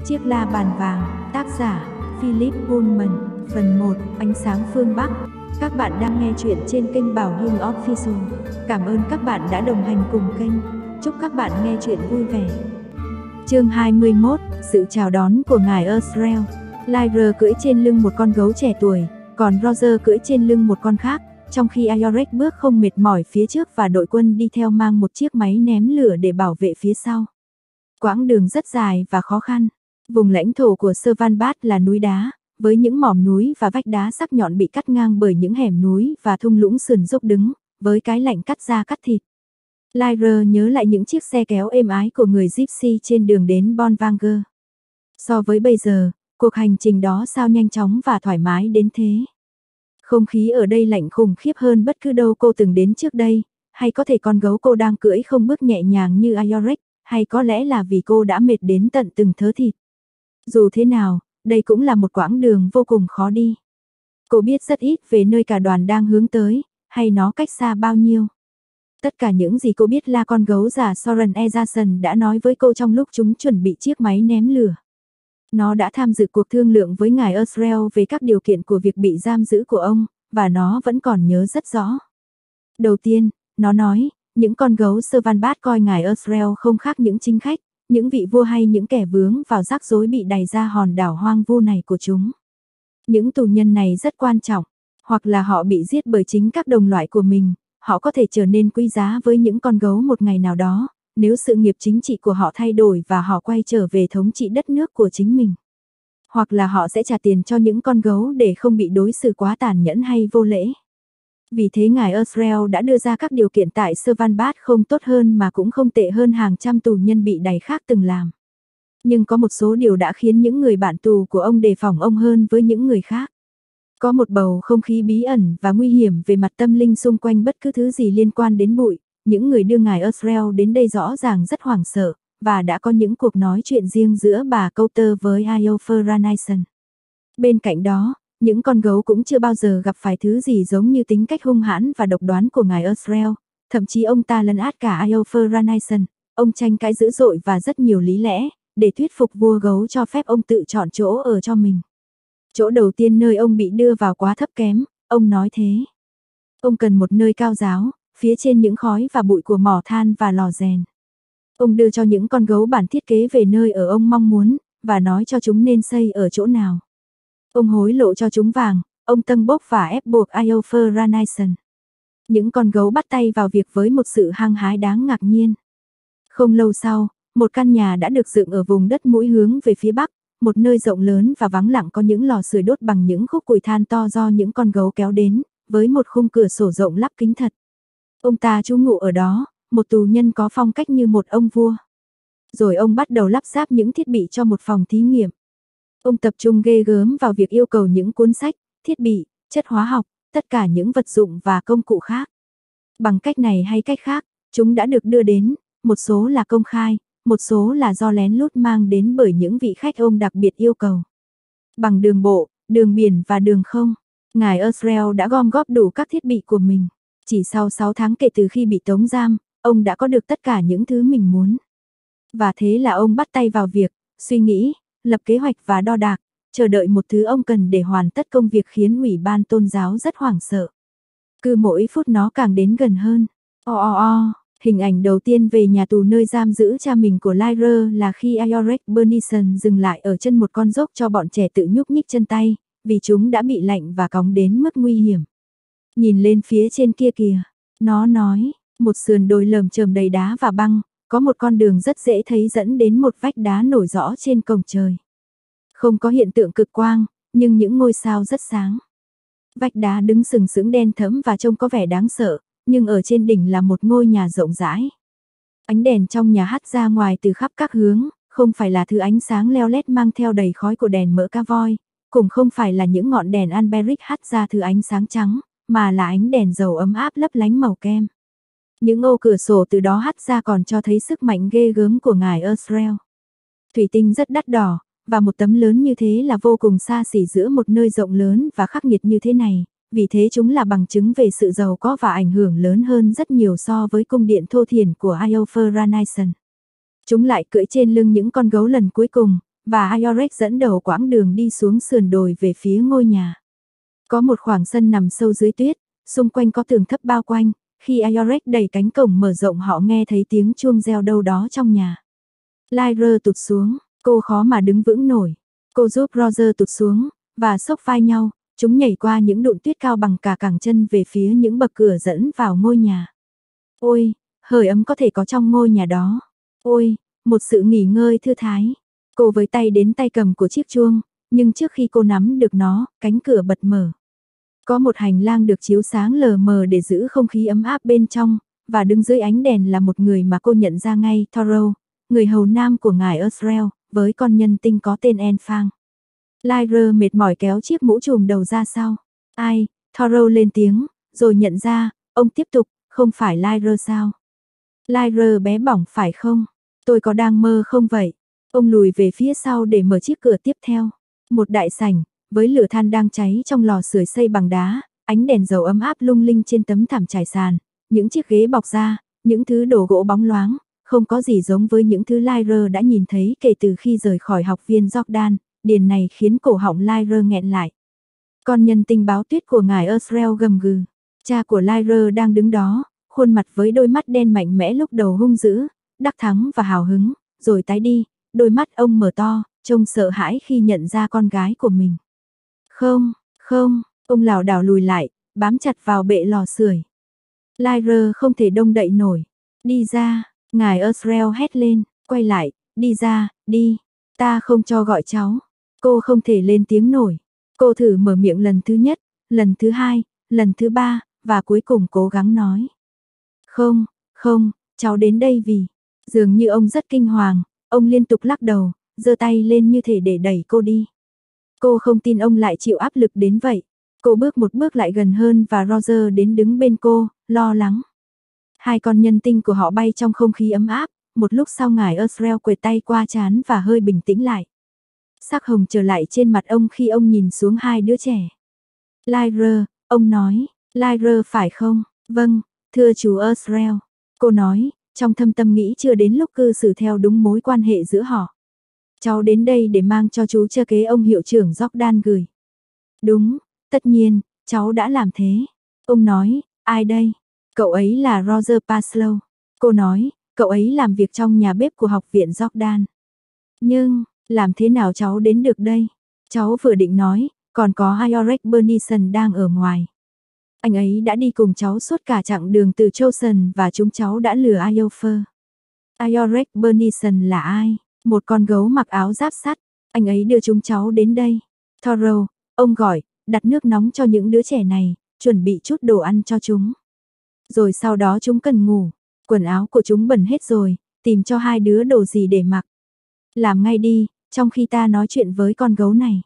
Chiếc la bàn vàng, tác giả Philip Pullman, phần 1, ánh sáng phương Bắc. Các bạn đang nghe chuyện trên kênh Bảo Hưng Official. Cảm ơn các bạn đã đồng hành cùng kênh. Chúc các bạn nghe chuyện vui vẻ. Chương 21, sự chào đón của ngài Azrael. Lyra cưỡi trên lưng một con gấu trẻ tuổi, còn Roger cưỡi trên lưng một con khác, trong khi Iorek bước không mệt mỏi phía trước và đội quân đi theo mang một chiếc máy ném lửa để bảo vệ phía sau. Quãng đường rất dài và khó khăn. Vùng lãnh thổ của Servanbat là núi đá, với những mỏm núi và vách đá sắc nhọn bị cắt ngang bởi những hẻm núi và thung lũng sườn dốc đứng, với cái lạnh cắt da cắt thịt. Lyra nhớ lại những chiếc xe kéo êm ái của người Gypsy trên đường đến Bonvanger. So với bây giờ, cuộc hành trình đó sao nhanh chóng và thoải mái đến thế. Không khí ở đây lạnh khủng khiếp hơn bất cứ đâu cô từng đến trước đây, hay có thể con gấu cô đang cưỡi không bước nhẹ nhàng như Iorek, hay có lẽ là vì cô đã mệt đến tận từng thớ thịt. Dù thế nào, đây cũng là một quãng đường vô cùng khó đi. Cô biết rất ít về nơi cả đoàn đang hướng tới, hay nó cách xa bao nhiêu. Tất cả những gì cô biết là con gấu già Soren Ezason đã nói với cô trong lúc chúng chuẩn bị chiếc máy ném lửa. Nó đã tham dự cuộc thương lượng với ngài Azrael về các điều kiện của việc bị giam giữ của ông, và nó vẫn còn nhớ rất rõ. Đầu tiên, nó nói, những con gấu Servanbat coi ngài Azrael không khác những chính khách, những vị vua hay những kẻ vướng vào rắc rối bị đày ra hòn đảo hoang vu này của chúng. Những tù nhân này rất quan trọng, hoặc là họ bị giết bởi chính các đồng loại của mình, họ có thể trở nên quý giá với những con gấu một ngày nào đó, nếu sự nghiệp chính trị của họ thay đổi và họ quay trở về thống trị đất nước của chính mình. Hoặc là họ sẽ trả tiền cho những con gấu để không bị đối xử quá tàn nhẫn hay vô lễ. Vì thế ngài Azrael đã đưa ra các điều kiện tại Servanbat không tốt hơn mà cũng không tệ hơn hàng trăm tù nhân bị đày khác từng làm. Nhưng có một số điều đã khiến những người bạn tù của ông đề phòng ông hơn với những người khác. Có một bầu không khí bí ẩn và nguy hiểm về mặt tâm linh xung quanh bất cứ thứ gì liên quan đến bụi. Những người đưa ngài Azrael đến đây rõ ràng rất hoảng sợ, và đã có những cuộc nói chuyện riêng giữa bà Coulter với Iopher Ranison. Bên cạnh đó, những con gấu cũng chưa bao giờ gặp phải thứ gì giống như tính cách hung hãn và độc đoán của ngài Azrael, thậm chí ông ta lấn át cả Iopher Ranison, ông tranh cãi dữ dội và rất nhiều lý lẽ, để thuyết phục vua gấu cho phép ông tự chọn chỗ ở cho mình. Chỗ đầu tiên nơi ông bị đưa vào quá thấp kém, ông nói thế. Ông cần một nơi cao ráo, phía trên những khói và bụi của mỏ than và lò rèn. Ông đưa cho những con gấu bản thiết kế về nơi ở ông mong muốn, và nói cho chúng nên xây ở chỗ nào. Ông hối lộ cho chúng vàng, ông tâng bốc và ép buộc Iopher Ranison. Những con gấu bắt tay vào việc với một sự hăng hái đáng ngạc nhiên. Không lâu sau, một căn nhà đã được dựng ở vùng đất mũi hướng về phía bắc, một nơi rộng lớn và vắng lặng có những lò sưởi đốt bằng những khúc củi than to do những con gấu kéo đến, với một khung cửa sổ rộng lắp kính thật. Ông ta trú ngụ ở đó, một tù nhân có phong cách như một ông vua. Rồi ông bắt đầu lắp ráp những thiết bị cho một phòng thí nghiệm. Ông tập trung ghê gớm vào việc yêu cầu những cuốn sách, thiết bị, chất hóa học, tất cả những vật dụng và công cụ khác. Bằng cách này hay cách khác, chúng đã được đưa đến, một số là công khai, một số là do lén lút mang đến bởi những vị khách ông đặc biệt yêu cầu. Bằng đường bộ, đường biển và đường không, ngài Azrael đã gom góp đủ các thiết bị của mình. Chỉ sau 6 tháng kể từ khi bị tống giam, ông đã có được tất cả những thứ mình muốn. Và thế là ông bắt tay vào việc, suy nghĩ, lập kế hoạch và đo đạc, chờ đợi một thứ ông cần để hoàn tất công việc khiến ủy ban tôn giáo rất hoảng sợ. Cứ mỗi phút nó càng đến gần hơn. Hình ảnh đầu tiên về nhà tù nơi giam giữ cha mình của Lyra là khi Iorek Bernison dừng lại ở chân một con dốc cho bọn trẻ tự nhúc nhích chân tay, vì chúng đã bị lạnh và cóng đến mức nguy hiểm. Nhìn lên phía trên kia kìa, nó nói, một sườn đồi lởm chởm đầy đá và băng, có một con đường rất dễ thấy dẫn đến một vách đá nổi rõ trên cổng trời. Không có hiện tượng cực quang, nhưng những ngôi sao rất sáng. Vách đá đứng sừng sững đen thẫm và trông có vẻ đáng sợ, nhưng ở trên đỉnh là một ngôi nhà rộng rãi. Ánh đèn trong nhà hắt ra ngoài từ khắp các hướng, không phải là thứ ánh sáng leo lét mang theo đầy khói của đèn mỡ cá voi, cũng không phải là những ngọn đèn Alberic hắt ra thứ ánh sáng trắng, mà là ánh đèn dầu ấm áp lấp lánh màu kem. Những ô cửa sổ từ đó hắt ra còn cho thấy sức mạnh ghê gớm của ngài Azrael. Thủy tinh rất đắt đỏ, và một tấm lớn như thế là vô cùng xa xỉ giữa một nơi rộng lớn và khắc nghiệt như thế này, vì thế chúng là bằng chứng về sự giàu có và ảnh hưởng lớn hơn rất nhiều so với cung điện thô thiển của Iopher Ranison. Chúng lại cưỡi trên lưng những con gấu lần cuối cùng, và Iorek dẫn đầu quãng đường đi xuống sườn đồi về phía ngôi nhà. Có một khoảng sân nằm sâu dưới tuyết, xung quanh có tường thấp bao quanh, khi Iorek đẩy cánh cổng mở rộng họ nghe thấy tiếng chuông reo đâu đó trong nhà. Lyra tụt xuống, cô khó mà đứng vững nổi. Cô giúp Roger tụt xuống, và xốc vai nhau, chúng nhảy qua những đụn tuyết cao bằng cả cẳng chân về phía những bậc cửa dẫn vào ngôi nhà. Ôi, hơi ấm có thể có trong ngôi nhà đó. Ôi, một sự nghỉ ngơi thư thái. Cô với tay đến tay cầm của chiếc chuông, nhưng trước khi cô nắm được nó, cánh cửa bật mở. Có một hành lang được chiếu sáng lờ mờ để giữ không khí ấm áp bên trong, và đứng dưới ánh đèn là một người mà cô nhận ra ngay, Thoreau, người hầu nam của ngài Earl, với con nhân tinh có tên Enfang. Lyra mệt mỏi kéo chiếc mũ trùm đầu ra sau. Ai, Thoreau lên tiếng, rồi nhận ra, ông tiếp tục, không phải Lyra sao? Lyra bé bỏng phải không? Tôi có đang mơ không vậy? Ông lùi về phía sau để mở chiếc cửa tiếp theo. Một đại sảnh, với lửa than đang cháy trong lò sưởi xây bằng đá, ánh đèn dầu ấm áp lung linh trên tấm thảm trải sàn, những chiếc ghế bọc da, những thứ đồ gỗ bóng loáng, không có gì giống với những thứ Lyra đã nhìn thấy kể từ khi rời khỏi học viên Jordan. Điền này khiến cổ họng Lyra nghẹn lại. Con nhân tinh báo tuyết của ngài Earl gầm gừ. Cha của Lyra đang đứng đó, khuôn mặt với đôi mắt đen mạnh mẽ lúc đầu hung dữ, đắc thắng và hào hứng, rồi tái đi, đôi mắt ông mở to, trông sợ hãi khi nhận ra con gái của mình. Không, không, ông lảo đảo lùi lại, bám chặt vào bệ lò sưởi. Lyra không thể động đậy nổi. Đi ra, ngài Earl hét lên, quay lại, đi ra, đi, ta không cho gọi cháu. Cô không thể lên tiếng nổi. Cô thử mở miệng lần thứ nhất, lần thứ hai, lần thứ ba, và cuối cùng cố gắng nói. Không, không, cháu đến đây vì... Dường như ông rất kinh hoàng, ông liên tục lắc đầu, giơ tay lên như thể để đẩy cô đi. Cô không tin ông lại chịu áp lực đến vậy. Cô bước một bước lại gần hơn và Roger đến đứng bên cô, lo lắng. Hai con nhân tinh của họ bay trong không khí ấm áp, một lúc sau ngài Earl quệt tay qua trán và hơi bình tĩnh lại. Sắc hồng trở lại trên mặt ông khi ông nhìn xuống hai đứa trẻ. Lyra, ông nói, Lyra phải không? Vâng, thưa chú Earl. Cô nói, trong thâm tâm nghĩ chưa đến lúc cư xử theo đúng mối quan hệ giữa họ. Cháu đến đây để mang cho chú cha kế ông hiệu trưởng Jordan gửi. Đúng, tất nhiên, cháu đã làm thế. Ông nói, ai đây? Cậu ấy là Roger Paslow. Cô nói, cậu ấy làm việc trong nhà bếp của học viện Jordan. Nhưng, làm thế nào cháu đến được đây? Cháu vừa định nói, còn có Iorek Bernison đang ở ngoài. Anh ấy đã đi cùng cháu suốt cả chặng đường từ Chosen và chúng cháu đã lừa Iofer. Iorek Bernison là ai? Một con gấu mặc áo giáp sắt. Anh ấy đưa chúng cháu đến đây. Thoreau, ông gọi, đặt nước nóng cho những đứa trẻ này, chuẩn bị chút đồ ăn cho chúng. Rồi sau đó chúng cần ngủ. Quần áo của chúng bẩn hết rồi, tìm cho hai đứa đồ gì để mặc. Làm ngay đi, trong khi ta nói chuyện với con gấu này.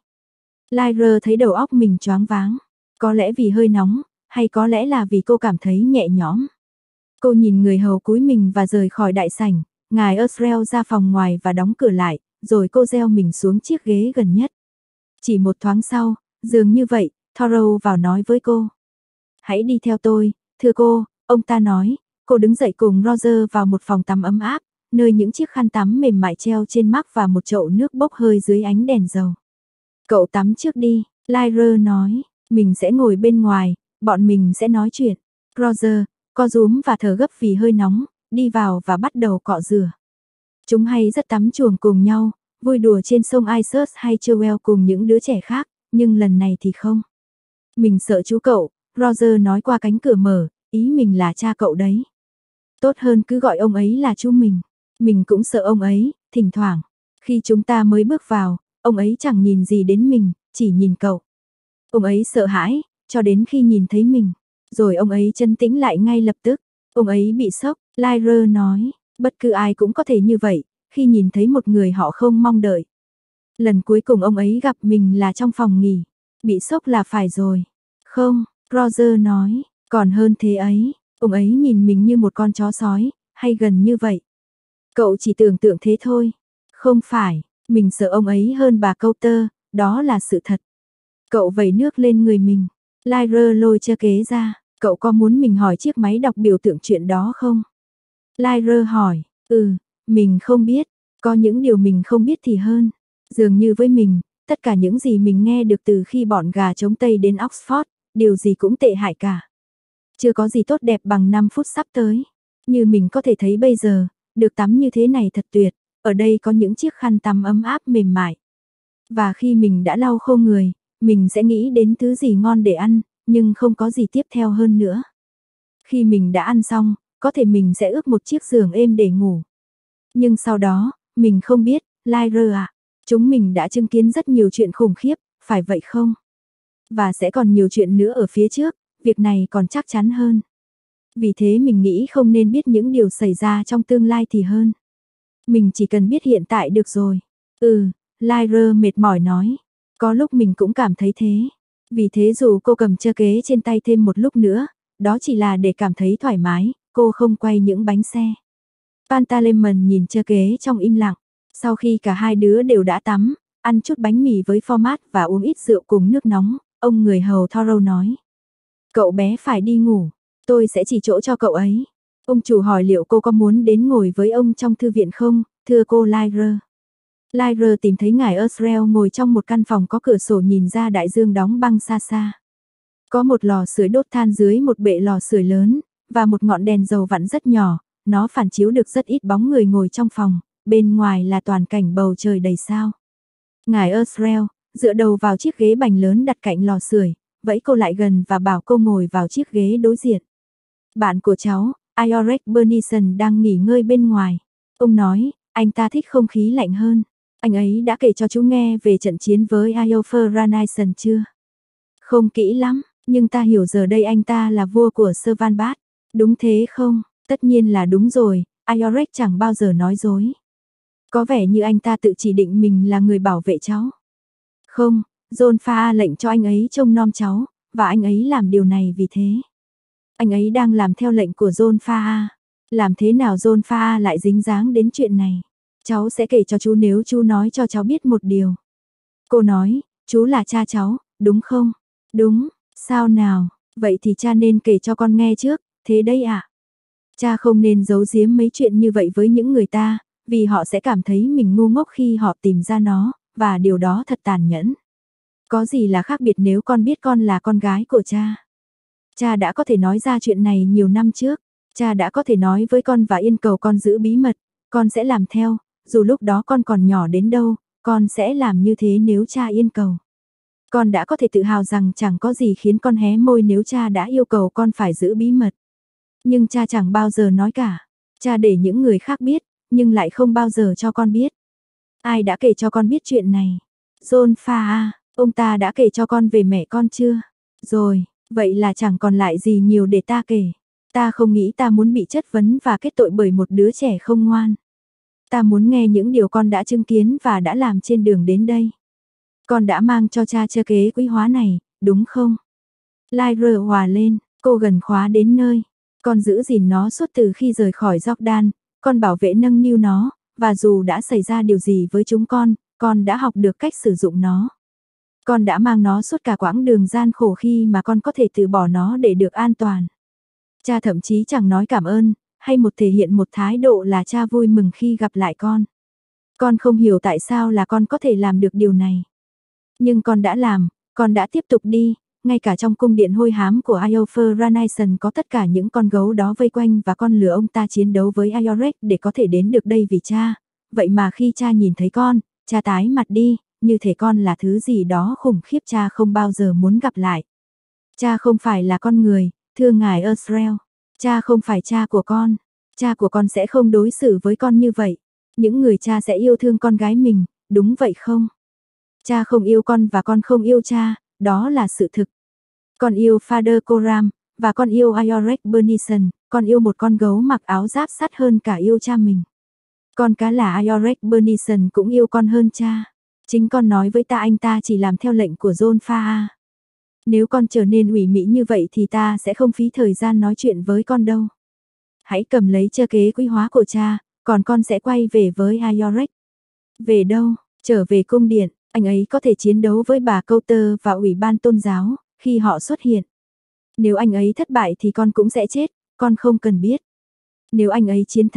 Lyra thấy đầu óc mình choáng váng. Có lẽ vì hơi nóng, hay có lẽ là vì cô cảm thấy nhẹ nhõm. Cô nhìn người hầu cúi mình và rời khỏi đại sảnh. Ngài Earl ra phòng ngoài và đóng cửa lại, rồi cô gieo mình xuống chiếc ghế gần nhất. Chỉ một thoáng sau, dường như vậy, Thoreau vào nói với cô. Hãy đi theo tôi, thưa cô, ông ta nói. Cô đứng dậy cùng Roger vào một phòng tắm ấm áp, nơi những chiếc khăn tắm mềm mại treo trên mác và một chậu nước bốc hơi dưới ánh đèn dầu. Cậu tắm trước đi, Lyra nói, mình sẽ ngồi bên ngoài, bọn mình sẽ nói chuyện. Roger, co rúm và thở gấp vì hơi nóng, đi vào và bắt đầu cọ rửa. Chúng hay rất tắm chuồng cùng nhau, vui đùa trên sông Isus hay Chowell cùng những đứa trẻ khác, nhưng lần này thì không. Mình sợ chú cậu, Roger nói qua cánh cửa mở, ý mình là cha cậu đấy. Tốt hơn cứ gọi ông ấy là chú mình. Mình cũng sợ ông ấy, thỉnh thoảng. Khi chúng ta mới bước vào, ông ấy chẳng nhìn gì đến mình, chỉ nhìn cậu. Ông ấy sợ hãi, cho đến khi nhìn thấy mình. Rồi ông ấy trấn tĩnh lại ngay lập tức. Ông ấy bị sốc, Lyra nói. Bất cứ ai cũng có thể như vậy, khi nhìn thấy một người họ không mong đợi. Lần cuối cùng ông ấy gặp mình là trong phòng nghỉ. Bị sốc là phải rồi. Không, Roger nói, còn hơn thế ấy. Ông ấy nhìn mình như một con chó sói, hay gần như vậy. Cậu chỉ tưởng tượng thế thôi. Không phải, mình sợ ông ấy hơn bà Coulter, đó là sự thật. Cậu vẩy nước lên người mình. Lyra lôi cha kế ra. Cậu có muốn mình hỏi chiếc máy đọc biểu tượng chuyện đó không? Lyra hỏi, mình không biết. Có những điều mình không biết thì hơn. Dường như với mình, tất cả những gì mình nghe được từ khi bọn gà trống Tây đến Oxford, điều gì cũng tệ hại cả. Chưa có gì tốt đẹp bằng 5 phút sắp tới. Như mình có thể thấy bây giờ, được tắm như thế này thật tuyệt, ở đây có những chiếc khăn tắm ấm áp mềm mại. Và khi mình đã lau khô người, mình sẽ nghĩ đến thứ gì ngon để ăn, nhưng không có gì tiếp theo hơn nữa. Khi mình đã ăn xong, có thể mình sẽ ước một chiếc giường êm để ngủ. Nhưng sau đó, mình không biết, Lyra ạ, chúng mình đã chứng kiến rất nhiều chuyện khủng khiếp, phải vậy không? Và sẽ còn nhiều chuyện nữa ở phía trước, việc này còn chắc chắn hơn. Vì thế mình nghĩ không nên biết những điều xảy ra trong tương lai thì hơn. Mình chỉ cần biết hiện tại được rồi. Lyra mệt mỏi nói. Có lúc mình cũng cảm thấy thế. Vì thế dù cô cầm chơ kế trên tay thêm một lúc nữa, đó chỉ là để cảm thấy thoải mái, cô không quay những bánh xe. Pantaleimon nhìn chơ kế trong im lặng. Sau khi cả hai đứa đều đã tắm, ăn chút bánh mì với format và uống ít rượu cùng nước nóng, ông người hầu Thoreau nói. Cậu bé phải đi ngủ, tôi sẽ chỉ chỗ cho cậu ấy. Ông chủ hỏi liệu cô có muốn đến ngồi với ông trong thư viện không, thưa cô Lyra. Lyra tìm thấy ngài Earl ngồi trong một căn phòng có cửa sổ nhìn ra đại dương đóng băng xa xa. Có một lò sưởi đốt than dưới một bệ lò sưởi lớn, và một ngọn đèn dầu vặn rất nhỏ, nó phản chiếu được rất ít bóng người ngồi trong phòng, bên ngoài là toàn cảnh bầu trời đầy sao. Ngài Earl, dựa đầu vào chiếc ghế bành lớn đặt cạnh lò sưởi, vẫy cô lại gần và bảo cô ngồi vào chiếc ghế đối diện. Bạn của cháu, Iorek Bernison đang nghỉ ngơi bên ngoài. Ông nói, anh ta thích không khí lạnh hơn. Anh ấy đã kể cho chú nghe về trận chiến với Iopher chưa? Không kỹ lắm, nhưng ta hiểu giờ đây anh ta là vua của Servanbat. Đúng thế không? Tất nhiên là đúng rồi, Iorek chẳng bao giờ nói dối. Có vẻ như anh ta tự chỉ định mình là người bảo vệ cháu. Không, John Pha lệnh cho anh ấy trông nom cháu, và anh ấy làm điều này vì thế. Anh ấy đang làm theo lệnh của John Pha. Làm thế nào John Pha lại dính dáng đến chuyện này? Cháu sẽ kể cho chú nếu chú nói cho cháu biết một điều. Cô nói, chú là cha cháu, đúng không? Đúng, sao nào? Vậy thì cha nên kể cho con nghe trước, thế đấy ạ. Cha không nên giấu giếm mấy chuyện như vậy với những người ta, vì họ sẽ cảm thấy mình ngu ngốc khi họ tìm ra nó, và điều đó thật tàn nhẫn. Có gì là khác biệt nếu con biết con là con gái của cha? Cha đã có thể nói ra chuyện này nhiều năm trước, cha đã có thể nói với con và yêu cầu con giữ bí mật, con sẽ làm theo, dù lúc đó con còn nhỏ đến đâu, con sẽ làm như thế nếu cha yêu cầu. Con đã có thể tự hào rằng chẳng có gì khiến con hé môi nếu cha đã yêu cầu con phải giữ bí mật. Nhưng cha chẳng bao giờ nói cả. Cha để những người khác biết, nhưng lại không bao giờ cho con biết. Ai đã kể cho con biết chuyện này? John Pha, ông ta đã kể cho con về mẹ con chưa? Rồi, vậy là chẳng còn lại gì nhiều để ta kể. Ta không nghĩ ta muốn bị chất vấn và kết tội bởi một đứa trẻ không ngoan. Ta muốn nghe những điều con đã chứng kiến và đã làm trên đường đến đây. Con đã mang cho cha chơ kế quý hóa này, đúng không? Lyra hòa lên, cô gần khóa đến nơi. Con giữ gìn nó suốt từ khi rời khỏi Jordan, con bảo vệ nâng niu nó, và dù đã xảy ra điều gì với chúng con đã học được cách sử dụng nó. Con đã mang nó suốt cả quãng đường gian khổ khi mà con có thể từ bỏ nó để được an toàn. Cha thậm chí chẳng nói cảm ơn, hay thể hiện một thái độ là cha vui mừng khi gặp lại con. Con không hiểu tại sao là con có thể làm được điều này. Nhưng con đã làm, con đã tiếp tục đi, ngay cả trong cung điện hôi hám của Iopher có tất cả những con gấu đó vây quanh và con lừa ông ta chiến đấu với Iorek để có thể đến được đây vì cha. Vậy mà khi cha nhìn thấy con, cha tái mặt đi, như thể con là thứ gì đó khủng khiếp cha không bao giờ muốn gặp lại. Cha không phải là con người, thưa ngài Earl. Cha không phải cha của con. Cha của con sẽ không đối xử với con như vậy. Những người cha sẽ yêu thương con gái mình, đúng vậy không? Cha không yêu con và con không yêu cha, đó là sự thực. Con yêu Father Coram, và con yêu Iorek Bernison, con yêu một con gấu mặc áo giáp sắt hơn cả yêu cha mình. Con cá là Iorek Bernison cũng yêu con hơn cha. Chính con nói với ta anh ta chỉ làm theo lệnh của John Pha. Nếu con trở nên ủy mị như vậy thì ta sẽ không phí thời gian nói chuyện với con đâu. Hãy cầm lấy chơ kế quý hóa của cha, còn con sẽ quay về với Iorek. Về đâu? Trở về cung điện, anh ấy có thể chiến đấu với bà Coulter và ủy ban tôn giáo, khi họ xuất hiện. Nếu anh ấy thất bại thì con cũng sẽ chết, con không cần biết. Nếu anh ấy chiến thắng,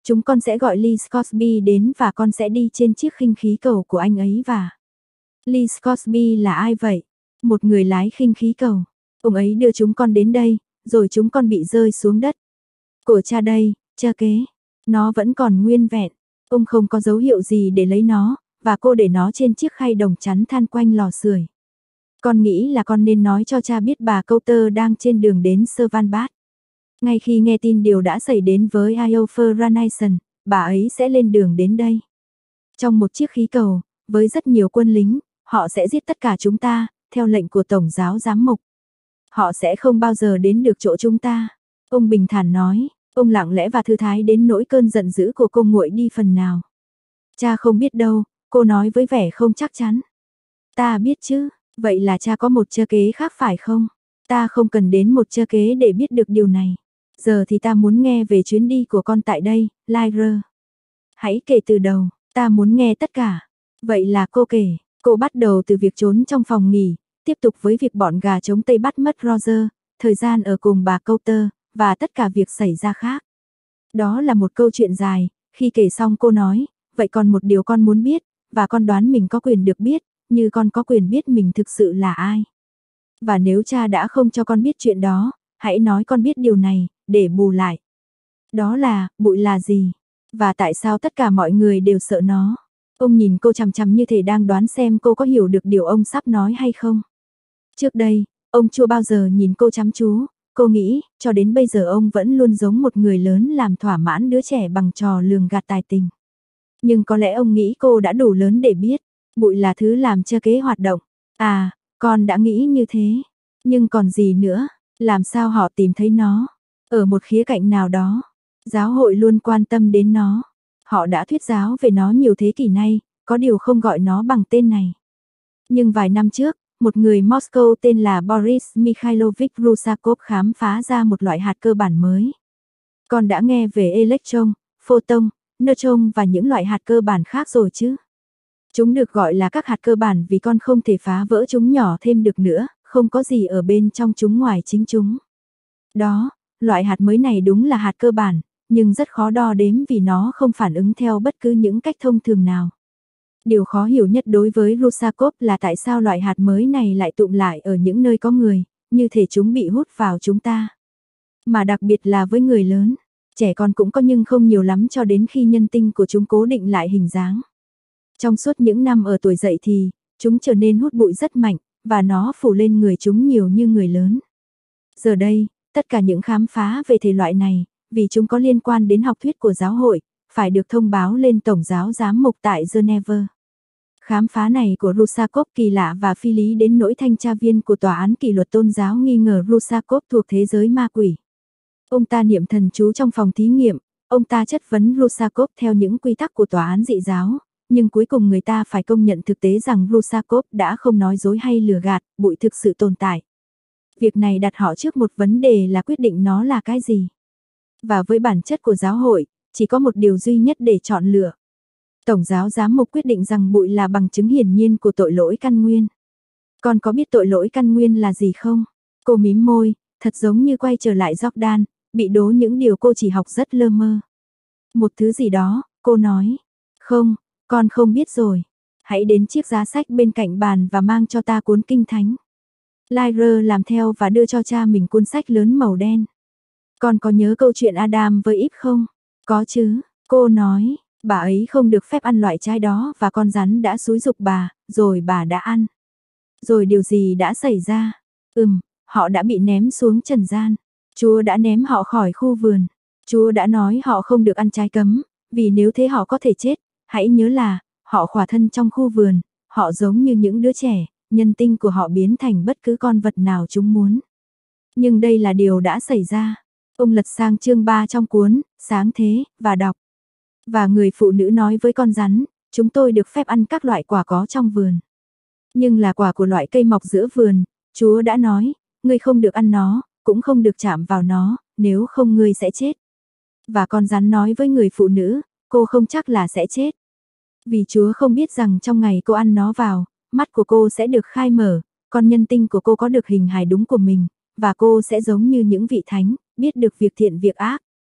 chúng con sẽ gọi Lee Scosby đến và con sẽ đi trên chiếc khinh khí cầu của anh ấy và... Lee Scosby là ai vậy? Một người lái khinh khí cầu. Ông ấy đưa chúng con đến đây, rồi chúng con bị rơi xuống đất. Của cha đây, cha kế. Nó vẫn còn nguyên vẹn. Ông không có dấu hiệu gì để lấy nó, và cô để nó trên chiếc khay đồng chắn than quanh lò sưởi. Con nghĩ là con nên nói cho cha biết bà Coulter đang trên đường đến Servanbat. Ngay khi nghe tin điều đã xảy đến với Iofer Ranison, bà ấy sẽ lên đường đến đây. Trong một chiếc khí cầu, với rất nhiều quân lính, họ sẽ giết tất cả chúng ta, theo lệnh của Tổng giáo giám mục. Họ sẽ không bao giờ đến được chỗ chúng ta. Ông bình thản nói, ông lặng lẽ và thư thái đến nỗi cơn giận dữ của cô nguội đi phần nào. Cha không biết đâu, cô nói với vẻ không chắc chắn. Ta biết chứ, vậy là cha có một cha kế khác phải không? Ta không cần đến một cha kế để biết được điều này. Giờ thì ta muốn nghe về chuyến đi của con tại đây, Lyra. Hãy kể từ đầu, ta muốn nghe tất cả. Vậy là cô kể, cô bắt đầu từ việc trốn trong phòng nghỉ, tiếp tục với việc bọn gà trống Tây bắt mất Roger, thời gian ở cùng bà Coulter, và tất cả việc xảy ra khác. Đó là một câu chuyện dài, khi kể xong cô nói, vậy còn một điều con muốn biết, và con đoán mình có quyền được biết, như con có quyền biết mình thực sự là ai. Và nếu cha đã không cho con biết chuyện đó, hãy nói con biết điều này, để bù lại. Đó là, bụi là gì? Và tại sao tất cả mọi người đều sợ nó? Ông nhìn cô chằm chằm như thể đang đoán xem cô có hiểu được điều ông sắp nói hay không. Trước đây, ông chưa bao giờ nhìn cô chăm chú, cô nghĩ, cho đến bây giờ ông vẫn luôn giống một người lớn làm thỏa mãn đứa trẻ bằng trò lường gạt tài tình. Nhưng có lẽ ông nghĩ cô đã đủ lớn để biết, bụi là thứ làm cha kế hoạt động. À, con đã nghĩ như thế. Nhưng còn gì nữa, làm sao họ tìm thấy nó? Ở một khía cạnh nào đó, giáo hội luôn quan tâm đến nó. Họ đã thuyết giáo về nó nhiều thế kỷ nay, có điều không gọi nó bằng tên này. Nhưng vài năm trước, một người Moscow tên là Boris Mikhailovich Rusakov khám phá ra một loại hạt cơ bản mới. Con đã nghe về electron, photon, neutron và những loại hạt cơ bản khác rồi chứ? Chúng được gọi là các hạt cơ bản vì con không thể phá vỡ chúng nhỏ thêm được nữa, không có gì ở bên trong chúng ngoài chính chúng. Đó, loại hạt mới này đúng là hạt cơ bản, nhưng rất khó đo đếm vì nó không phản ứng theo bất cứ những cách thông thường nào. Điều khó hiểu nhất đối với Rusakov là tại sao loại hạt mới này lại tụm lại ở những nơi có người, như thể chúng bị hút vào chúng ta. Mà đặc biệt là với người lớn, trẻ con cũng có nhưng không nhiều lắm cho đến khi nhân tinh của chúng cố định lại hình dáng. Trong suốt những năm ở tuổi dậy thì, chúng trở nên hút bụi rất mạnh, và nó phủ lên người chúng nhiều như người lớn. Giờ đây, tất cả những khám phá về thể loại này, vì chúng có liên quan đến học thuyết của giáo hội, phải được thông báo lên Tổng giáo giám mục tại Geneva. Khám phá này của Rusakov kỳ lạ và phi lý đến nỗi thanh tra viên của tòa án kỷ luật tôn giáo nghi ngờ Rusakov thuộc thế giới ma quỷ. Ông ta niệm thần chú trong phòng thí nghiệm, ông ta chất vấn Rusakov theo những quy tắc của tòa án dị giáo, nhưng cuối cùng người ta phải công nhận thực tế rằng Rusakov đã không nói dối hay lừa gạt, bụi thực sự tồn tại. Việc này đặt họ trước một vấn đề là quyết định nó là cái gì. Và với bản chất của giáo hội, chỉ có một điều duy nhất để chọn lựa. Tổng giáo giám mục quyết định rằng bụi là bằng chứng hiển nhiên của tội lỗi căn nguyên. Con có biết tội lỗi căn nguyên là gì không? Cô mím môi, thật giống như quay trở lại Jordan, bị đố những điều cô chỉ học rất lơ mơ. Một thứ gì đó, cô nói. Không, con không biết rồi. Hãy đến chiếc giá sách bên cạnh bàn và mang cho ta cuốn kinh thánh. Lyra làm theo và đưa cho cha mình cuốn sách lớn màu đen. Con có nhớ câu chuyện Adam với Eve không? Có chứ, cô nói, bà ấy không được phép ăn loại trái đó và con rắn đã xúi giục bà, rồi bà đã ăn. Rồi điều gì đã xảy ra? Họ đã bị ném xuống trần gian. Chúa đã ném họ khỏi khu vườn. Chúa đã nói họ không được ăn trái cấm, vì nếu thế họ có thể chết. Hãy nhớ là, họ khỏa thân trong khu vườn, họ giống như những đứa trẻ, nhân tinh của họ biến thành bất cứ con vật nào chúng muốn. Nhưng đây là điều đã xảy ra. Ông lật sang chương 3 trong cuốn, Sáng Thế, và đọc. Và người phụ nữ nói với con rắn, chúng tôi được phép ăn các loại quả có trong vườn. Nhưng là quả của loại cây mọc giữa vườn, Chúa đã nói, ngươi không được ăn nó, cũng không được chạm vào nó, nếu không ngươi sẽ chết. Và con rắn nói với người phụ nữ, cô không chắc là sẽ chết. Vì Chúa không biết rằng trong ngày cô ăn nó vào, mắt của cô sẽ được khai mở, con nhân tinh của cô có được hình hài đúng của mình, và cô sẽ giống như những vị thánh, biết được việc thiện việc ác.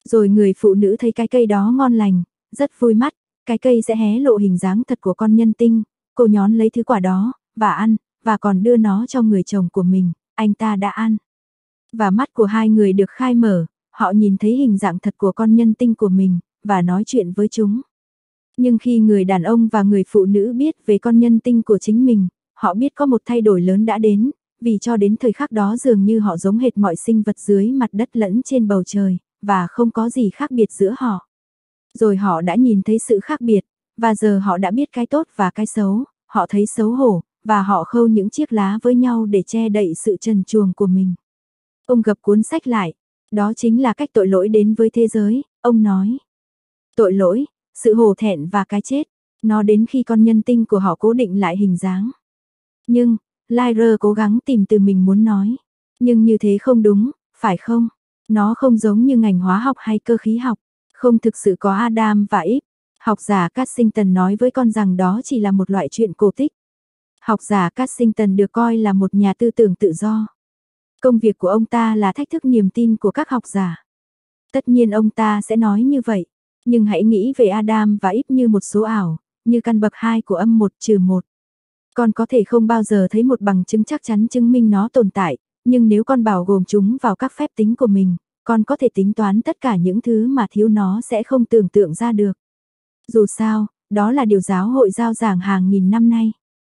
Rồi người phụ nữ thấy cái cây đó ngon lành, rất vui mắt, cái cây sẽ hé lộ hình dáng thật của con nhân tinh, cô nhón lấy thứ quả đó, và ăn, và còn đưa nó cho người chồng của mình, anh ta đã ăn. Và mắt của hai người được khai mở, họ nhìn thấy hình dạng thật của con nhân tinh của mình, và nói chuyện với chúng. Nhưng khi người đàn ông và người phụ nữ biết về con nhân tinh của chính mình, họ biết có một thay đổi lớn đã đến, vì cho đến thời khắc đó dường như họ giống hệt mọi sinh vật dưới mặt đất lẫn trên bầu trời, và không có gì khác biệt giữa họ. Rồi họ đã nhìn thấy sự khác biệt, và giờ họ đã biết cái tốt và cái xấu, họ thấy xấu hổ, và họ khâu những chiếc lá với nhau để che đậy sự trần truồng của mình. Ông gập cuốn sách lại, đó chính là cách tội lỗi đến với thế giới, ông nói. Tội lỗi, sự hổ thẹn và cái chết, nó đến khi con nhân tinh của họ cố định lại hình dáng. Nhưng, Lyra cố gắng tìm từ mình muốn nói. Nhưng như thế không đúng, phải không? Nó không giống như ngành hóa học hay cơ khí học. Không thực sự có Adam và Eve. Học giả Cassington nói với con rằng đó chỉ là một loại chuyện cổ tích. Học giả Cassington được coi là một nhà tư tưởng tự do. Công việc của ông ta là thách thức niềm tin của các học giả. Tất nhiên ông ta sẽ nói như vậy. Nhưng hãy nghĩ về Adam và Eve như một số ảo, như căn bậc 2 của âm 1-1. Con có thể không bao giờ thấy một bằng chứng chắc chắn chứng minh nó tồn tại, nhưng nếu con bảo gồm chúng vào các phép tính của mình, con có thể tính toán tất cả những thứ mà thiếu nó sẽ không tưởng tượng ra được. Dù sao, đó là điều giáo hội rao giảng hàng nghìn năm nay.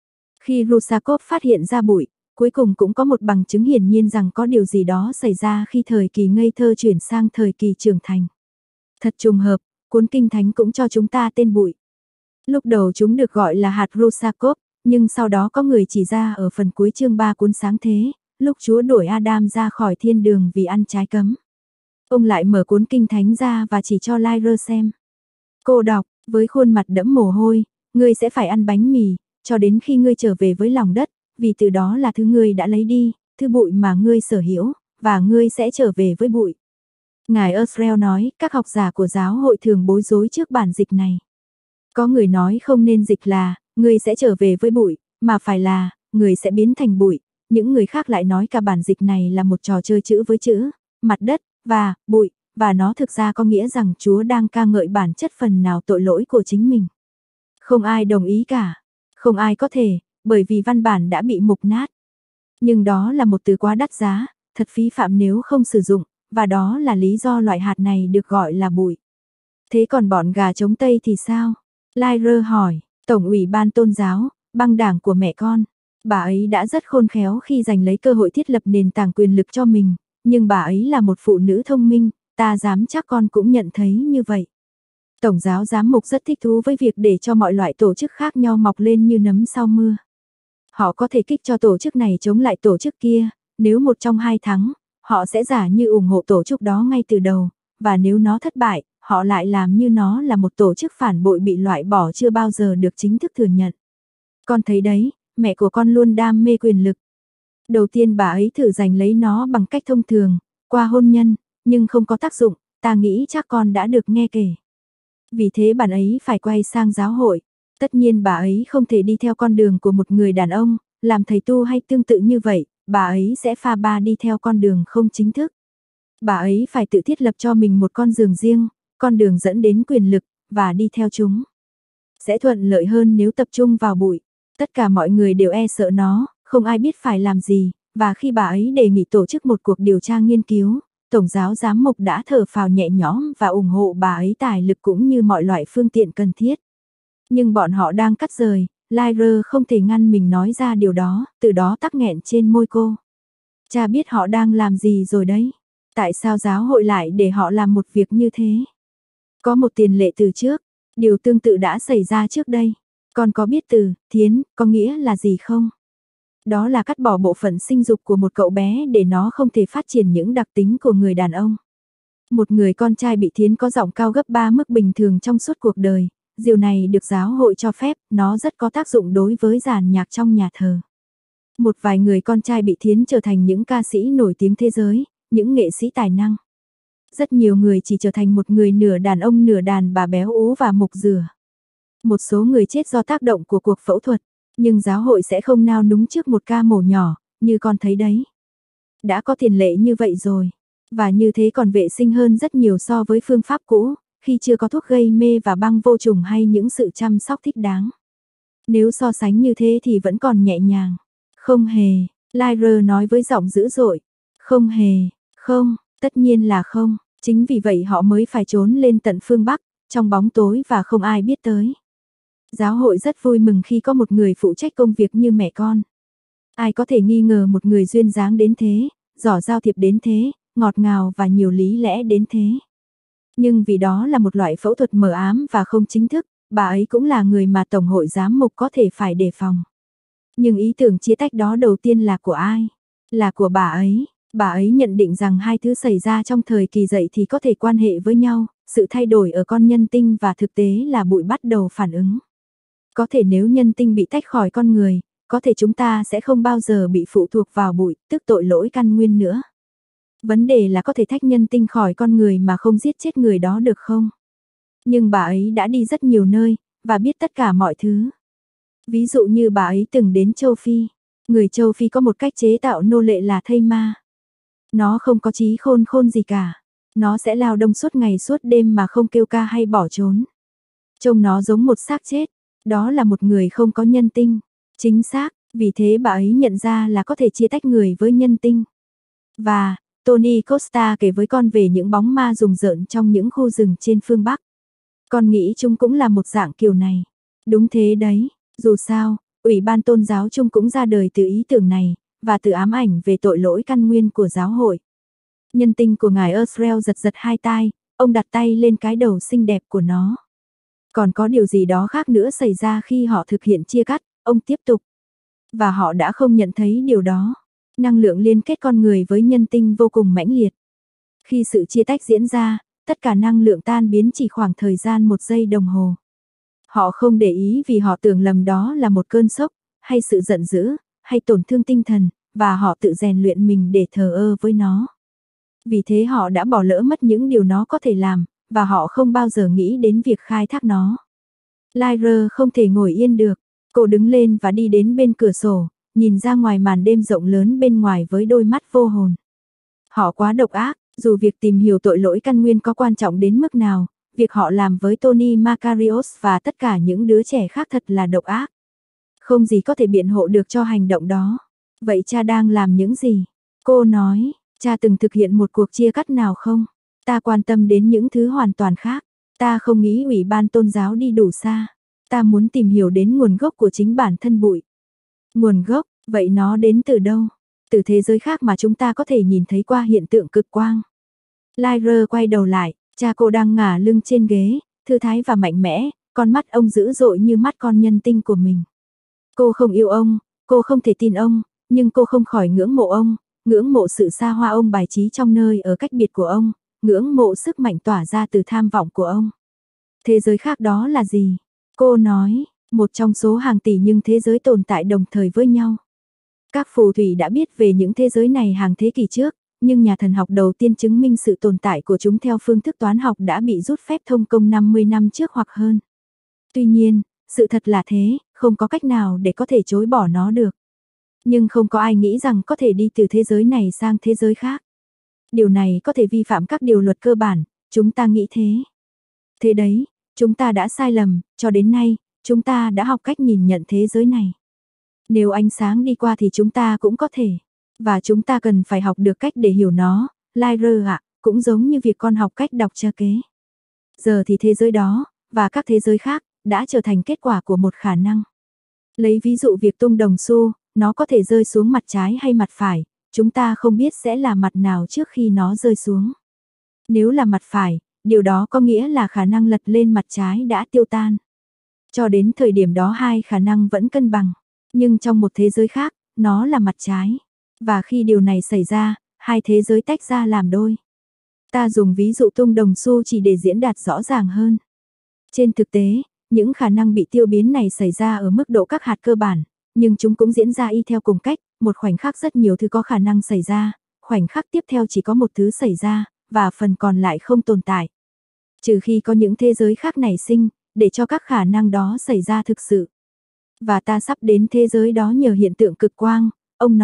Khi Rusakov phát hiện ra bụi, cuối cùng cũng có một bằng chứng hiển nhiên rằng có điều gì đó xảy ra khi thời kỳ ngây thơ chuyển sang thời kỳ trưởng thành. Thật trùng hợp, cuốn kinh thánh cũng cho chúng ta tên bụi. Lúc đầu chúng được gọi là hạt Rusakov, nhưng sau đó có người chỉ ra ở phần cuối chương 3 cuốn sáng thế, lúc Chúa đuổi Adam ra khỏi thiên đường vì ăn trái cấm. Ông lại mở cuốn kinh thánh ra và chỉ cho Lyra xem. Cô đọc, với khuôn mặt đẫm mồ hôi, ngươi sẽ phải ăn bánh mì, cho đến khi ngươi trở về với lòng đất, vì từ đó là thứ ngươi đã lấy đi, thứ bụi mà ngươi sở hữu, và ngươi sẽ trở về với bụi. Ngài Earl nói, các học giả của giáo hội thường bối rối trước bản dịch này. Có người nói không nên dịch là, ngươi sẽ trở về với bụi, mà phải là, người sẽ biến thành bụi. Những người khác lại nói cả bản dịch này là một trò chơi chữ với chữ, mặt đất, và, bụi, và nó thực ra có nghĩa rằng Chúa đang ca ngợi bản chất phần nào tội lỗi của chính mình. Không ai đồng ý cả. Không ai có thể, bởi vì văn bản đã bị mục nát. Nhưng đó là một từ quá đắt giá, thật phí phạm nếu không sử dụng, và đó là lý do loại hạt này được gọi là bụi. Thế còn bọn gà trống Tây thì sao? Lyra hỏi, Tổng ủy ban tôn giáo, băng đảng của mẹ con. Bà ấy đã rất khôn khéo khi giành lấy cơ hội thiết lập nền tảng quyền lực cho mình, nhưng bà ấy là một phụ nữ thông minh, ta dám chắc con cũng nhận thấy như vậy. Tổng giáo giám mục rất thích thú với việc để cho mọi loại tổ chức khác nhau mọc lên như nấm sau mưa. Họ có thể kích cho tổ chức này chống lại tổ chức kia, nếu một trong hai thắng, họ sẽ giả như ủng hộ tổ chức đó ngay từ đầu, và nếu nó thất bại, họ lại làm như nó là một tổ chức phản bội bị loại bỏ chưa bao giờ được chính thức thừa nhận. Con thấy đấy, mẹ của con luôn đam mê quyền lực. Đầu tiên bà ấy thử giành lấy nó bằng cách thông thường, qua hôn nhân, nhưng không có tác dụng, ta nghĩ chắc con đã được nghe kể. Vì thế bạn ấy phải quay sang giáo hội. Tất nhiên bà ấy không thể đi theo con đường của một người đàn ông, làm thầy tu hay tương tự như vậy, bà ấy sẽ pha ba đi theo con đường không chính thức. Bà ấy phải tự thiết lập cho mình một con đường riêng, con đường dẫn đến quyền lực, và đi theo chúng. Sẽ thuận lợi hơn nếu tập trung vào bụi. Tất cả mọi người đều e sợ nó, không ai biết phải làm gì, và khi bà ấy đề nghị tổ chức một cuộc điều tra nghiên cứu, Tổng giáo giám mục đã thở phào nhẹ nhõm và ủng hộ bà ấy tài lực cũng như mọi loại phương tiện cần thiết. Nhưng bọn họ đang cắt rời, Lyra không thể ngăn mình nói ra điều đó, từ đó tắc nghẹn trên môi cô. Cha biết họ đang làm gì rồi đấy. Tại sao giáo hội lại để họ làm một việc như thế? Có một tiền lệ từ trước, điều tương tự đã xảy ra trước đây. Con có biết từ thiến có nghĩa là gì không? Đó là cắt bỏ bộ phận sinh dục của một cậu bé để nó không thể phát triển những đặc tính của người đàn ông. Một người con trai bị thiến có giọng cao gấp 3 mức bình thường trong suốt cuộc đời. Điều này được giáo hội cho phép, nó rất có tác dụng đối với dàn nhạc trong nhà thờ. Một vài người con trai bị thiến trở thành những ca sĩ nổi tiếng thế giới, những nghệ sĩ tài năng. Rất nhiều người chỉ trở thành một người nửa đàn ông nửa đàn bà béo ú và mục rửa. Một số người chết do tác động của cuộc phẫu thuật, nhưng giáo hội sẽ không nao núng trước một ca mổ nhỏ, như con thấy đấy. Đã có tiền lệ như vậy rồi. Và như thế còn vệ sinh hơn rất nhiều so với phương pháp cũ, khi chưa có thuốc gây mê và băng vô trùng hay những sự chăm sóc thích đáng. Nếu so sánh như thế thì vẫn còn nhẹ nhàng. Không hề, Lyra nói với giọng dữ dội. Không hề, không, tất nhiên là không, chính vì vậy họ mới phải trốn lên tận phương Bắc, trong bóng tối và không ai biết tới. Giáo hội rất vui mừng khi có một người phụ trách công việc như mẹ con. Ai có thể nghi ngờ một người duyên dáng đến thế, giỏi giao thiệp đến thế, ngọt ngào và nhiều lý lẽ đến thế. Nhưng vì đó là một loại phẫu thuật mờ ám và không chính thức, bà ấy cũng là người mà Tổng hội giám mục có thể phải đề phòng. Nhưng ý tưởng chia tách đó đầu tiên là của ai? Là của bà ấy. Bà ấy nhận định rằng hai thứ xảy ra trong thời kỳ dậy thì có thể quan hệ với nhau, sự thay đổi ở con nhân tinh và thực tế là bụi bắt đầu phản ứng. Có thể nếu nhân tinh bị tách khỏi con người, có thể chúng ta sẽ không bao giờ bị phụ thuộc vào bụi, tức tội lỗi căn nguyên nữa. Vấn đề là có thể tách nhân tinh khỏi con người mà không giết chết người đó được không? Nhưng bà ấy đã đi rất nhiều nơi, và biết tất cả mọi thứ. Ví dụ như bà ấy từng đến châu Phi. Người châu Phi có một cách chế tạo nô lệ là thây ma. Nó không có trí khôn gì cả. Nó sẽ lao động suốt ngày suốt đêm mà không kêu ca hay bỏ trốn. Trông nó giống một xác chết. Đó là một người không có nhân tinh. Chính xác, vì thế bà ấy nhận ra là có thể chia tách người với nhân tinh. Và, Tony Costa kể với con về những bóng ma rùng rợn trong những khu rừng trên phương Bắc. Con nghĩ chúng cũng là một dạng kiểu này. Đúng thế đấy, dù sao, Ủy ban Tôn giáo chung cũng ra đời từ ý tưởng này, và từ ám ảnh về tội lỗi căn nguyên của giáo hội. Nhân tinh của ngài Earl giật giật hai tai, ông đặt tay lên cái đầu xinh đẹp của nó. Còn có điều gì đó khác nữa xảy ra khi họ thực hiện chia cắt, ông tiếp tục. Và họ đã không nhận thấy điều đó. Năng lượng liên kết con người với nhân tinh vô cùng mãnh liệt. Khi sự chia tách diễn ra, tất cả năng lượng tan biến chỉ khoảng thời gian 1 giây đồng hồ. Họ không để ý vì họ tưởng lầm đó là một cơn sốc, hay sự giận dữ, hay tổn thương tinh thần, và họ tự rèn luyện mình để thờ ơ với nó. Vì thế họ đã bỏ lỡ mất những điều nó có thể làm, và họ không bao giờ nghĩ đến việc khai thác nó. Lyra không thể ngồi yên được, cô đứng lên và đi đến bên cửa sổ, nhìn ra ngoài màn đêm rộng lớn bên ngoài với đôi mắt vô hồn. Họ quá độc ác, dù việc tìm hiểu tội lỗi căn nguyên có quan trọng đến mức nào, việc họ làm với Tony Makarios và tất cả những đứa trẻ khác thật là độc ác. Không gì có thể biện hộ được cho hành động đó. Vậy cha đang làm những gì? Cô nói, cha từng thực hiện một cuộc chia cắt nào không? Ta quan tâm đến những thứ hoàn toàn khác. Ta không nghĩ Ủy ban Tôn giáo đi đủ xa. Ta muốn tìm hiểu đến nguồn gốc của chính bản thân bụi. Nguồn gốc, vậy nó đến từ đâu? Từ thế giới khác mà chúng ta có thể nhìn thấy qua hiện tượng cực quang. Lyra quay đầu lại, cha cô đang ngả lưng trên ghế, thư thái và mạnh mẽ, con mắt ông dữ dội như mắt con nhân tinh của mình. Cô không yêu ông, cô không thể tin ông, nhưng cô không khỏi ngưỡng mộ ông, ngưỡng mộ sự xa hoa ông bài trí trong nơi ở cách biệt của ông, ngưỡng mộ sức mạnh tỏa ra từ tham vọng của ông. Thế giới khác đó là gì? Cô nói, một trong số hàng tỷ nhưng thế giới tồn tại đồng thời với nhau. Các phù thủy đã biết về những thế giới này hàng thế kỷ trước, nhưng nhà thần học đầu tiên chứng minh sự tồn tại của chúng theo phương thức toán học đã bị rút phép thông công 50 năm trước hoặc hơn. Tuy nhiên, sự thật là thế, không có cách nào để có thể chối bỏ nó được. Nhưng không có ai nghĩ rằng có thể đi từ thế giới này sang thế giới khác. Điều này có thể vi phạm các điều luật cơ bản, chúng ta nghĩ thế. Thế đấy, chúng ta đã sai lầm, cho đến nay, chúng ta đã học cách nhìn nhận thế giới này. Nếu ánh sáng đi qua thì chúng ta cũng có thể. Và chúng ta cần phải học được cách để hiểu nó, Lyra ạ, cũng giống như việc con học cách đọc cha kế. Giờ thì thế giới đó, và các thế giới khác, đã trở thành kết quả của một khả năng. Lấy ví dụ việc tung đồng xu, nó có thể rơi xuống mặt trái hay mặt phải, chúng ta không biết sẽ là mặt nào trước khi nó rơi xuống. Nếu là mặt phải, điều đó có nghĩa là khả năng lật lên mặt trái đã tiêu tan. Cho đến thời điểm đó hai khả năng vẫn cân bằng, nhưng trong một thế giới khác, nó là mặt trái. Và khi điều này xảy ra, hai thế giới tách ra làm đôi. Ta dùng ví dụ tung đồng xu chỉ để diễn đạt rõ ràng hơn. Trên thực tế, những khả năng bị tiêu biến này xảy ra ở mức độ các hạt cơ bản, nhưng chúng cũng diễn ra y theo cùng cách, một khoảnh khắc rất nhiều thứ có khả năng xảy ra, khoảnh khắc tiếp theo chỉ có một thứ xảy ra, và phần còn lại không tồn tại. Trừ khi có những thế giới khác nảy sinh, để cho các khả năng đó xảy ra thực sự. Và ta sắp đến thế giới đó nhờ hiện tượng cực quang, ông nói,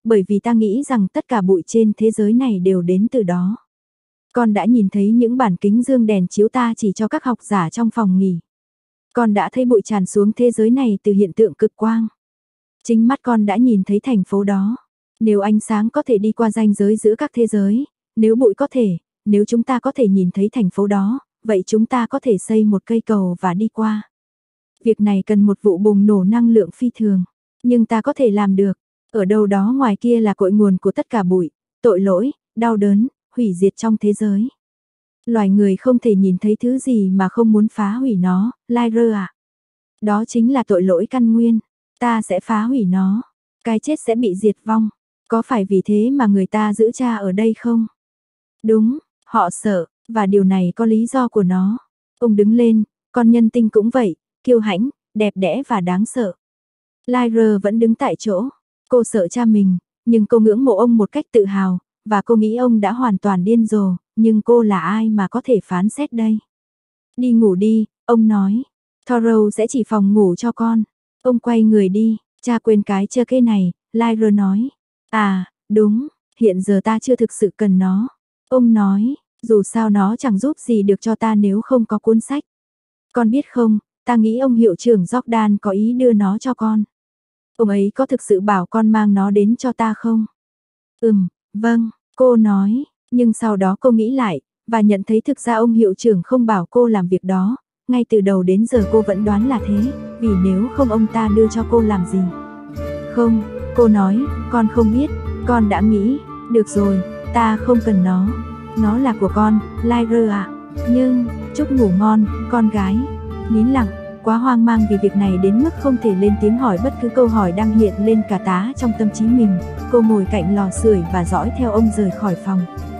bởi vì ta nghĩ rằng tất cả bụi trên thế giới này đều đến từ đó. Con đã nhìn thấy những bản kính dương đèn chiếu ta chỉ cho các học giả trong phòng nghỉ. Con đã thấy bụi tràn xuống thế giới này từ hiện tượng cực quang. Chính mắt con đã nhìn thấy thành phố đó. Nếu ánh sáng có thể đi qua ranh giới giữa các thế giới, nếu bụi có thể, nếu chúng ta có thể nhìn thấy thành phố đó, vậy chúng ta có thể xây một cây cầu và đi qua. Việc này cần một vụ bùng nổ năng lượng phi thường, nhưng ta có thể làm được. Ở đâu đó ngoài kia là cội nguồn của tất cả bụi, tội lỗi, đau đớn, hủy diệt trong thế giới. Loài người không thể nhìn thấy thứ gì mà không muốn phá hủy nó, Lyra ạ. Đó chính là tội lỗi căn nguyên. Ta sẽ phá hủy nó. Cái chết sẽ bị diệt vong. Có phải vì thế mà người ta giữ cha ở đây không? Đúng, họ sợ, và điều này có lý do của nó. Ông đứng lên, con nhân tinh cũng vậy, kiêu hãnh, đẹp đẽ và đáng sợ. Lyra vẫn đứng tại chỗ. Cô sợ cha mình, nhưng cô ngưỡng mộ ông một cách tự hào, và cô nghĩ ông đã hoàn toàn điên rồ, nhưng cô là ai mà có thể phán xét đây? Đi ngủ đi, ông nói. Thoreau sẽ chỉ phòng ngủ cho con. Ông quay người đi, cha quên cái chơ kê này, Lyra nói. À, đúng, hiện giờ ta chưa thực sự cần nó. Ông nói, dù sao nó chẳng giúp gì được cho ta nếu không có cuốn sách. Con biết không, ta nghĩ ông hiệu trưởng Jordan có ý đưa nó cho con. Ông ấy có thực sự bảo con mang nó đến cho ta không? Vâng, cô nói, nhưng sau đó cô nghĩ lại, và nhận thấy thực ra ông hiệu trưởng không bảo cô làm việc đó. Ngay từ đầu đến giờ cô vẫn đoán là thế, vì nếu không ông ta đưa cho cô làm gì? Không, cô nói, con không biết, con đã nghĩ, được rồi, ta không cần nó là của con, Lyra ạ. Nhưng, chúc ngủ ngon, con gái. Nín lặng, quá hoang mang vì việc này đến mức không thể lên tiếng hỏi bất cứ câu hỏi đang hiện lên cả tá trong tâm trí mình. Cô ngồi cạnh lò sưởi và dõi theo ông rời khỏi phòng.